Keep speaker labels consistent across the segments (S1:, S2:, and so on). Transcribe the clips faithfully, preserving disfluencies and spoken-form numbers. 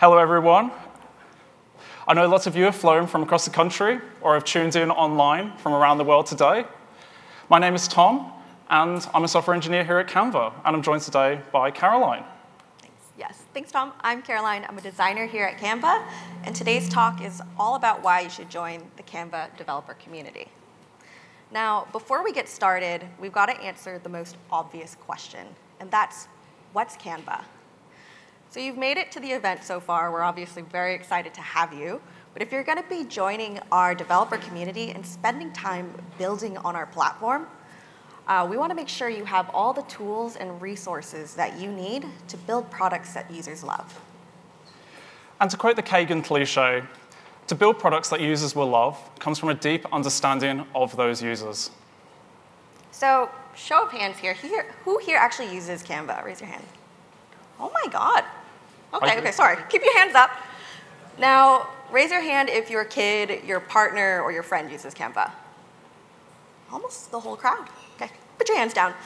S1: Hello, everyone. I know lots of you have flown from across the country or have tuned in online from around the world today. My name is Tom, and I'm a software engineer here at Canva, and I'm joined today by Caroline.
S2: Thanks. Yes, thanks, Tom. I'm Caroline. I'm a designer here at Canva, and today's talk is all about why you should join the Canva Developer Community. Now, before we get started, we've got to answer the most obvious question, and that's, what's Canva? So you've made it to the event so far. We're obviously very excited to have you. But if you're going to be joining our developer community and spending time building on our platform, uh, we want to make sure you have all the tools and resources that you need to build products that users love.
S1: And to quote the Kagan cliche, to build products that users will love comes from a deep understanding of those users.
S2: So show of hands here. here who here actually uses Canva? Raise your hand. Oh, my God. OK, OK, sorry. Keep your hands up. Now, raise your hand if your kid, your partner, or your friend uses Canva. Almost the whole crowd. OK, put your hands down.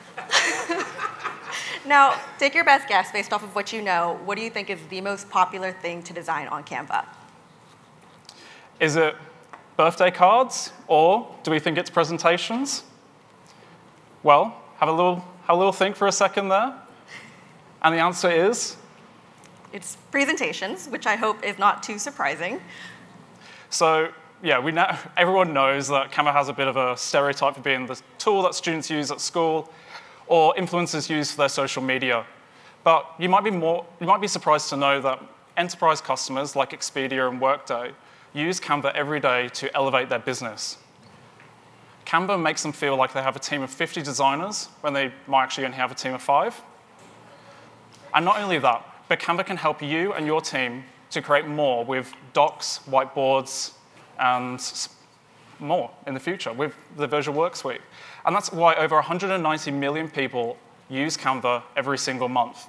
S2: Now, take your best guess based off of what you know. What do you think is the most popular thing to design on Canva?
S1: Is it birthday cards, or do we think it's presentations? Well, have a little, have a little think for a second there. And the answer is?
S2: It's presentations, which I hope is not too surprising.
S1: So yeah, we know, everyone knows that Canva has a bit of a stereotype for being the tool that students use at school or influencers use for their social media. But you might be, more, you might be surprised to know that enterprise customers like Expedia and Workday use Canva every day to elevate their business. Canva makes them feel like they have a team of fifty designers when they might actually only have a team of five. And not only that, but Canva can help you and your team to create more with docs, whiteboards, and more in the future with the Visual Work Suite. And that's why over one hundred ninety million people use Canva every single month.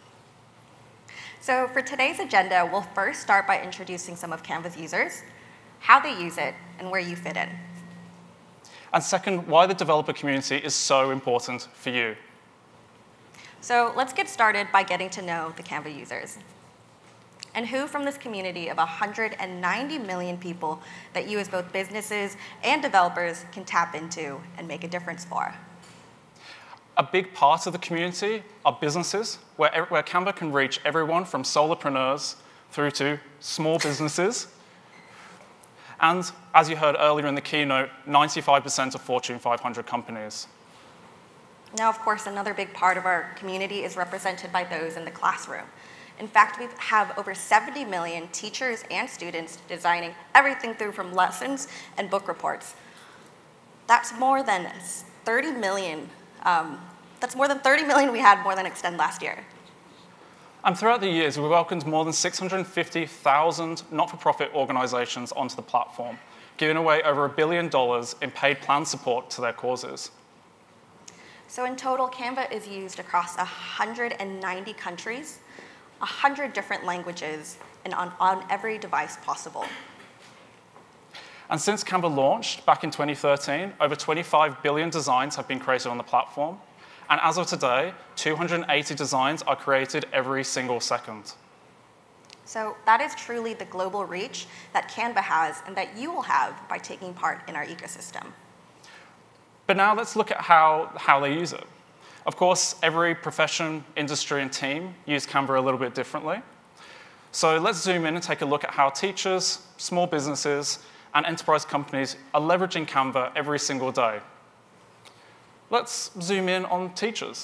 S2: So for today's agenda, we'll first start by introducing some of Canva's users, how they use it, and where you fit in.
S1: And second, why the developer community is so important for you.
S2: So let's get started by getting to know the Canva users. And who from this community of one hundred ninety million people that you as both businesses and developers can tap into and make a difference for?
S1: A big part of the community are businesses, where, where Canva can reach everyone from solopreneurs through to small businesses. And as you heard earlier in the keynote, ninety-five percent of Fortune five hundred companies.
S2: Now, of course, another big part of our community is represented by those in the classroom. In fact, we have over seventy million teachers and students designing everything through from lessons and book reports. That's more than thirty million. Um, that's more than thirty million we had more than Extend last year.
S1: And throughout the years, we welcomed more than six hundred fifty thousand not-for-profit organizations onto the platform, giving away over a billion dollars in paid plan support to their causes.
S2: So in total, Canva is used across one hundred ninety countries, one hundred different languages, and on, on every device possible.
S1: And since Canva launched back in twenty thirteen, over twenty-five billion designs have been created on the platform. And as of today, two hundred eighty designs are created every single second.
S2: So that is truly the global reach that Canva has and that you will have by taking part in our ecosystem.
S1: But now let's look at how, how they use it. Of course, every profession, industry, and team use Canva a little bit differently. So let's zoom in and take a look at how teachers, small businesses, and enterprise companies are leveraging Canva every single day. Let's zoom in on teachers.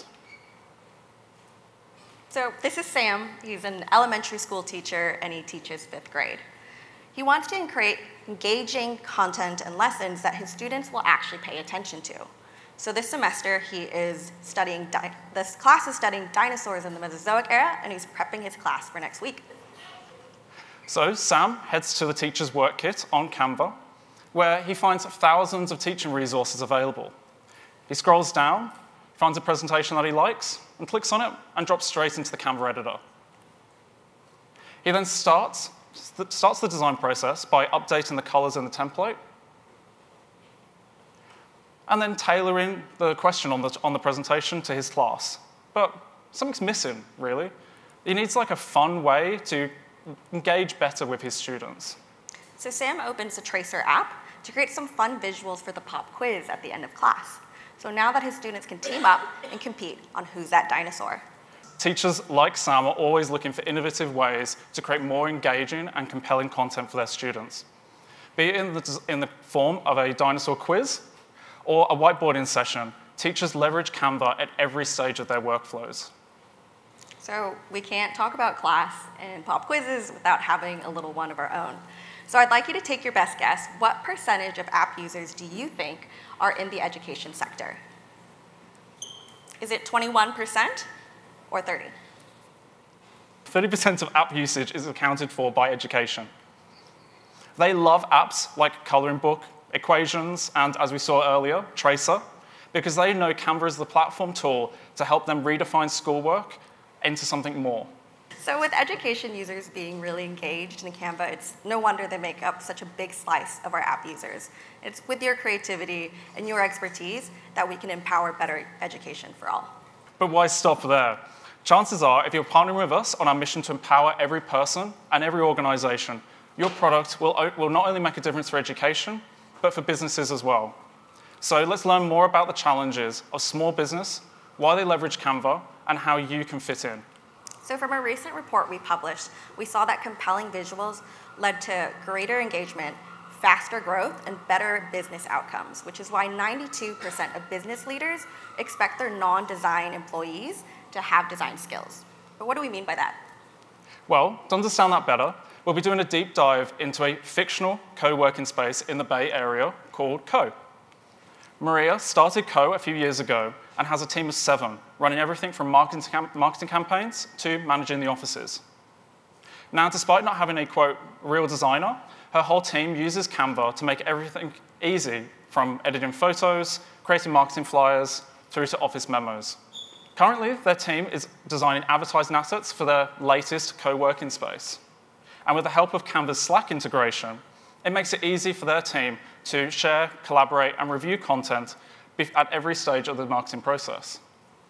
S2: So this is Sam. He's an elementary school teacher, and he teaches fifth grade. He wants to create engaging content and lessons that his students will actually pay attention to. So this semester, he is studying, this class is studying dinosaurs in the Mesozoic era, and he's prepping his class for next week.
S1: So Sam heads to the Teacher's Work Kit on Canva, where he finds thousands of teaching resources available. He scrolls down, finds a presentation that he likes, and clicks on it, and drops straight into the Canva editor. He then starts starts the design process by updating the colors in the template, and then tailoring the question on the, on the presentation to his class. But something's missing, really. He needs like a fun way to engage better with his students.
S2: So Sam opens the Tracer app to create some fun visuals for the pop quiz at the end of class. So now that his students can team up and compete on who's that dinosaur.
S1: Teachers like Sam are always looking for innovative ways to create more engaging and compelling content for their students, be it in the, in the form of a dinosaur quiz or a whiteboarding session. Teachers leverage Canva at every stage of their workflows.
S2: So we can't talk about class and pop quizzes without having a little one of our own. So I'd like you to take your best guess. What percentage of app users do you think are in the education sector? Is it twenty-one percent or thirty?
S1: thirty percent of app usage is accounted for by education. They love apps like Coloring Book, Equations, and as we saw earlier, Tracer, because they know Canva is the platform tool to help them redefine schoolwork into something more.
S2: So with education users being really engaged in Canva, it's no wonder they make up such a big slice of our app users. It's with your creativity and your expertise that we can empower better education for all.
S1: But why stop there? Chances are, if you're partnering with us on our mission to empower every person and every organization, your product will, will not only make a difference for education, but for businesses as well. So let's learn more about the challenges of small business, why they leverage Canva, and how you can fit in.
S2: So from a recent report we published, we saw that compelling visuals led to greater engagement, faster growth, and better business outcomes, which is why ninety-two percent of business leaders expect their non-design employees to have design skills. But what do we mean by that?
S1: Well, to understand that better, we'll be doing a deep dive into a fictional co-working space in the Bay Area called Co. Maria started Co a few years ago and has a team of seven, running everything from marketing, cam marketing campaigns to managing the offices. Now, despite not having a, quote, real designer, her whole team uses Canva to make everything easy, from editing photos, creating marketing flyers, through to office memos. Currently, their team is designing advertising assets for their latest co-working space. And with the help of Canva's Slack integration, it makes it easy for their team to share, collaborate, and review content at every stage of the marketing process.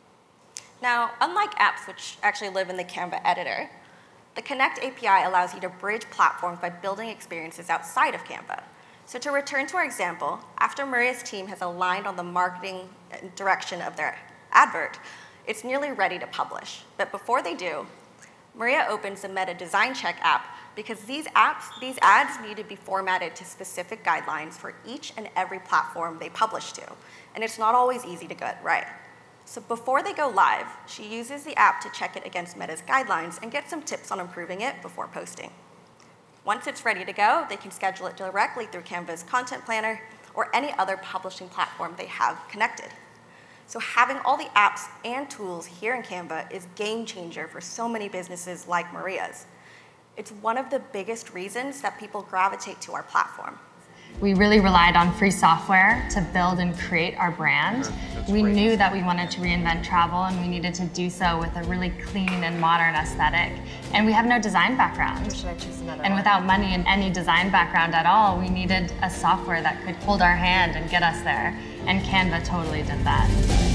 S2: Now, unlike apps which actually live in the Canva editor, the Connect A P I allows you to bridge platforms by building experiences outside of Canva. So to return to our example, after Maria's team has aligned on the marketing direction of their advert, it's nearly ready to publish. But before they do, Maria opens the Meta Design Check app because these apps, these ads need to be formatted to specific guidelines for each and every platform they publish to. And it's not always easy to get right. So before they go live, she uses the app to check it against Meta's guidelines and get some tips on improving it before posting. Once it's ready to go, they can schedule it directly through Canva's Content Planner or any other publishing platform they have connected. So having all the apps and tools here in Canva is a game changer for so many businesses like Maria's. It's one of the biggest reasons that people gravitate to our platform.
S3: We really relied on free software to build and create our brand.
S1: That's
S3: we
S1: great.
S3: knew that we wanted to reinvent travel, and we needed to do so with a really clean and modern aesthetic. And we have no design background.
S2: Should I choose another
S3: And
S2: one?
S3: without money and any design background at all, we needed a software that could hold our hand and get us there. And Canva totally did that.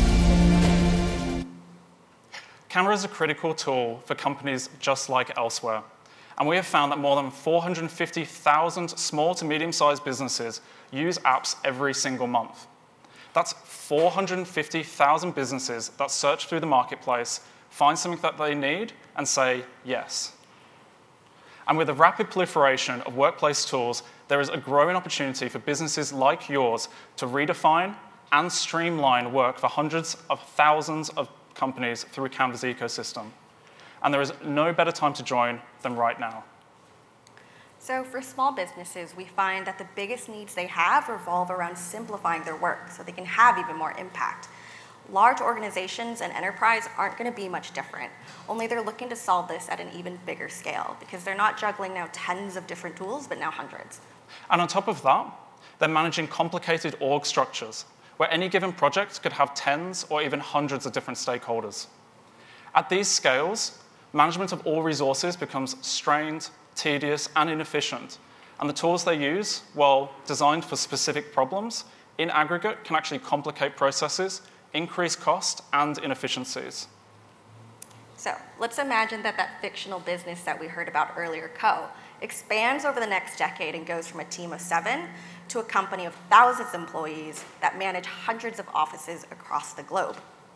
S1: Canva is a critical tool for companies just like elsewhere. And we have found that more than four hundred fifty thousand small to medium-sized businesses use apps every single month. That's four hundred fifty thousand businesses that search through the marketplace, find something that they need, and say yes. And with the rapid proliferation of workplace tools, there is a growing opportunity for businesses like yours to redefine and streamline work for hundreds of thousands of companies through Canva's ecosystem. And there is no better time to join than right now.
S2: So for small businesses, we find that the biggest needs they have revolve around simplifying their work so they can have even more impact. Large organizations and enterprise aren't going to be much different, only they're looking to solve this at an even bigger scale because they're not juggling now tens of different tools, but now hundreds.
S1: And on top of that, they're managing complicated org structures where any given project could have tens or even hundreds of different stakeholders. At these scales, management of all resources becomes strained, tedious, and inefficient. And the tools they use, while designed for specific problems, in aggregate can actually complicate processes, increase cost, and inefficiencies.
S2: So let's imagine that that fictional business that we heard about earlier, Co, expands over the next decade and goes from a team of seven to a company of thousands of employees that manage hundreds of offices across the globe.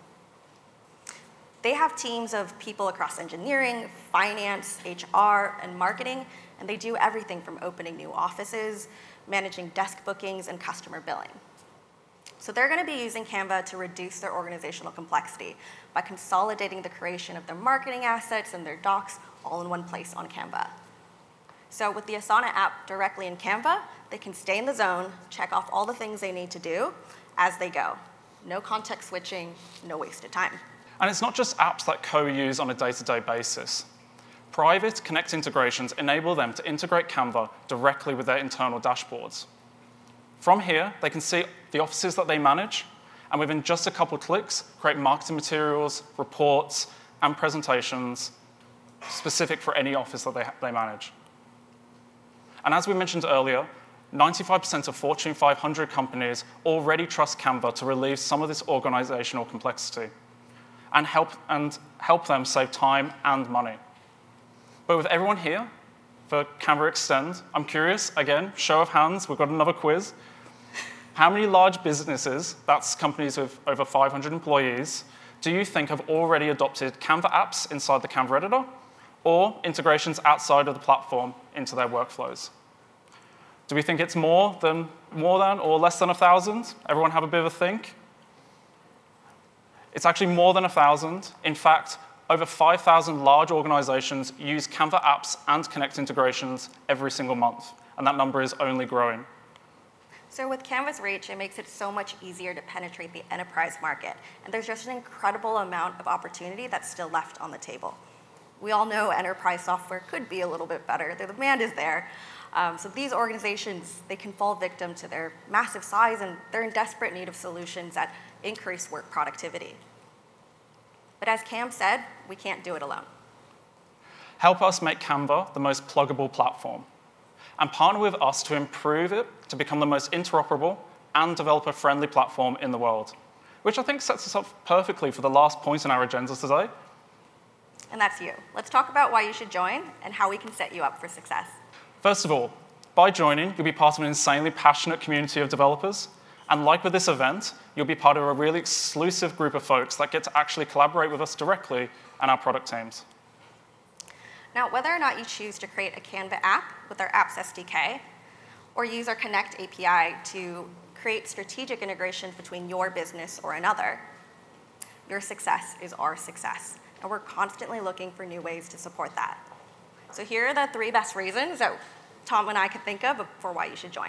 S2: They have teams of people across engineering, finance, H R, and marketing, and they do everything from opening new offices, managing desk bookings, and customer billing. So they're going to be using Canva to reduce their organizational complexity by consolidating the creation of their marketing assets and their docs all in one place on Canva. So with the Asana app directly in Canva, they can stay in the zone, check off all the things they need to do as they go. No context switching, no wasted time.
S1: And it's not just apps that Co use on a day-to-day basis. Private Connect integrations enable them to integrate Canva directly with their internal dashboards. From here, they can see the offices that they manage, and within just a couple clicks, create marketing materials, reports, and presentations specific for any office that they, they manage. And as we mentioned earlier, ninety-five percent of Fortune five hundred companies already trust Canva to relieve some of this organizational complexity and help, and help them save time and money. But with everyone here for Canva Extend, I'm curious, again, show of hands, we've got another quiz. How many large businesses, that's companies with over five hundred employees, do you think have already adopted Canva apps inside the Canva editor or integrations outside of the platform into their workflows? Do we think it's more than, more than or less than one thousand? Everyone have a bit of a think? It's actually more than one thousand. In fact, over five thousand large organizations use Canva apps and Connect integrations every single month, and that number is only growing.
S2: So with Canva's reach, it makes it so much easier to penetrate the enterprise market, and there's just an incredible amount of opportunity that's still left on the table. We all know enterprise software could be a little bit better. The demand is there. Um, so these organizations, they can fall victim to their massive size, and they're in desperate need of solutions that increase work productivity. But as Cam said, we can't do it alone.
S1: Help us make Canva the most pluggable platform, and partner with us to improve it to become the most interoperable and developer-friendly platform in the world, which I think sets us up perfectly for the last point in our agenda today.
S2: And that's you. Let's talk about why you should join and how we can set you up for success.
S1: First of all, by joining, you'll be part of an insanely passionate community of developers. And like with this event, you'll be part of a really exclusive group of folks that get to actually collaborate with us directly and our product teams.
S2: Now, whether or not you choose to create a Canva app with our Apps S D K, or use our Connect A P I to create strategic integrations between your business or another, your success is our success. And we're constantly looking for new ways to support that. So here are the three best reasons that Tom and I could think of for why you should join.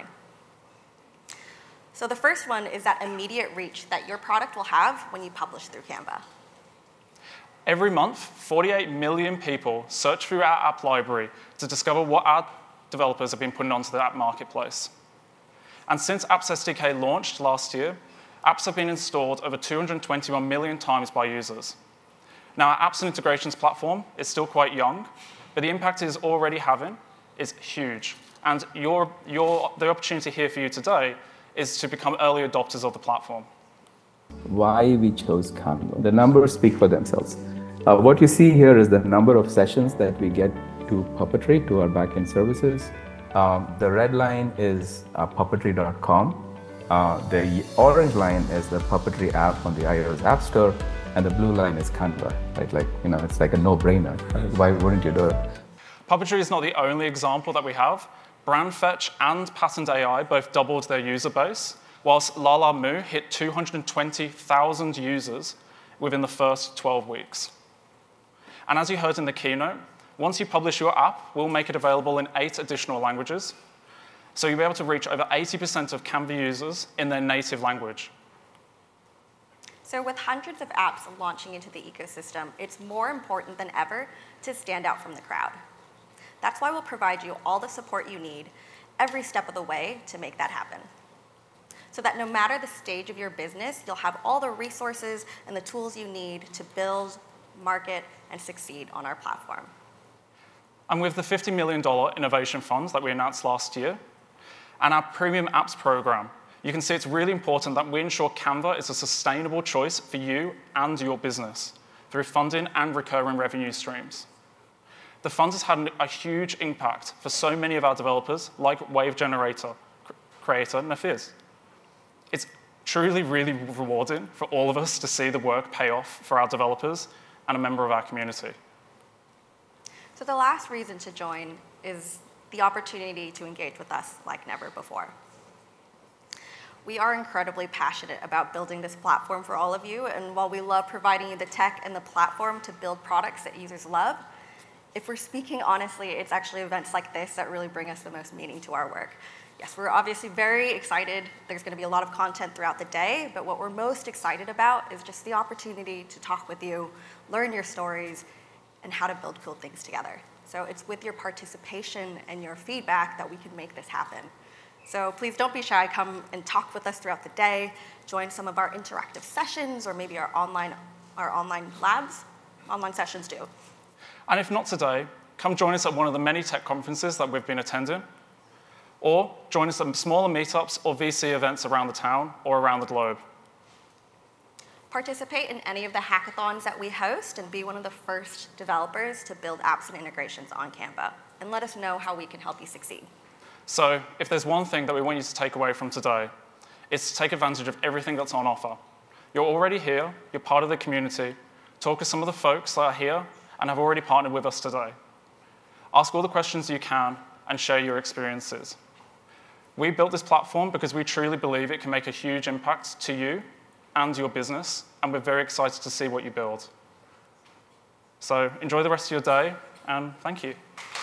S2: So the first one is that immediate reach that your product will have when you publish through Canva.
S1: Every month, forty-eight million people search through our app library to discover what our developers have been putting onto the app marketplace. And since Apps S D K launched last year, apps have been installed over two hundred twenty-one million times by users. Now, our apps and integrations platform is still quite young, but the impact it is already having is huge. And your, your, the opportunity here for you today is to become early adopters of the platform.
S4: Why we chose Canva. The numbers speak for themselves. Uh, what you see here is the number of sessions that we get to Puppetry, to our backend services. Um, the red line is uh, puppetry dot com. Uh, the orange line is the Puppetry app on the iOS App Store, and the blue line is Canva. Right? Like, you know, it's like a no-brainer. Why wouldn't you do it?
S1: Puppetry is not the only example that we have. Brandfetch and Patent A I both doubled their user base, whilst Lala Moo hit two hundred twenty thousand users within the first twelve weeks. And as you heard in the keynote, once you publish your app, we'll make it available in eight additional languages. So you'll be able to reach over eighty percent of Canva users in their native language.
S2: So with hundreds of apps launching into the ecosystem, it's more important than ever to stand out from the crowd. That's why we'll provide you all the support you need every step of the way to make that happen. So that no matter the stage of your business, you'll have all the resources and the tools you need to build, market, and succeed on our platform.
S1: And with the fifty million dollars innovation funds that we announced last year, and our premium apps program, you can see it's really important that we ensure Canva is a sustainable choice for you and your business. through funding and recurring revenue streams. The fund has had a huge impact for so many of our developers, like Wave Generator creator Nafiz. It's truly, really rewarding for all of us to see the work pay off for our developers and a member of our community.
S2: So the last reason to join is the opportunity to engage with us like never before. We are incredibly passionate about building this platform for all of you, and while we love providing you the tech and the platform to build products that users love, if we're speaking honestly, it's actually events like this that really bring us the most meaning to our work. Yes, we're obviously very excited. There's going to be a lot of content throughout the day, but what we're most excited about is just the opportunity to talk with you, learn your stories, and how to build cool things together. So it's with your participation and your feedback that we can make this happen. So please don't be shy. Come and talk with us throughout the day. Join some of our interactive sessions or maybe our online, our online labs, online sessions too.
S1: And if not today, come join us at one of the many tech conferences that we've been attending, or join us at smaller meetups or V C events around the town or around the globe.
S2: Participate in any of the hackathons that we host and be one of the first developers to build apps and integrations on Canva. And let us know how we can help you succeed.
S1: So if there's one thing that we want you to take away from today, it's to take advantage of everything that's on offer. You're already here, you're part of the community. Talk to some of the folks that are here and have already partnered with us today. Ask all the questions you can and share your experiences. We built this platform because we truly believe it can make a huge impact to you and your business, and we're very excited to see what you build. So enjoy the rest of your day, and thank you.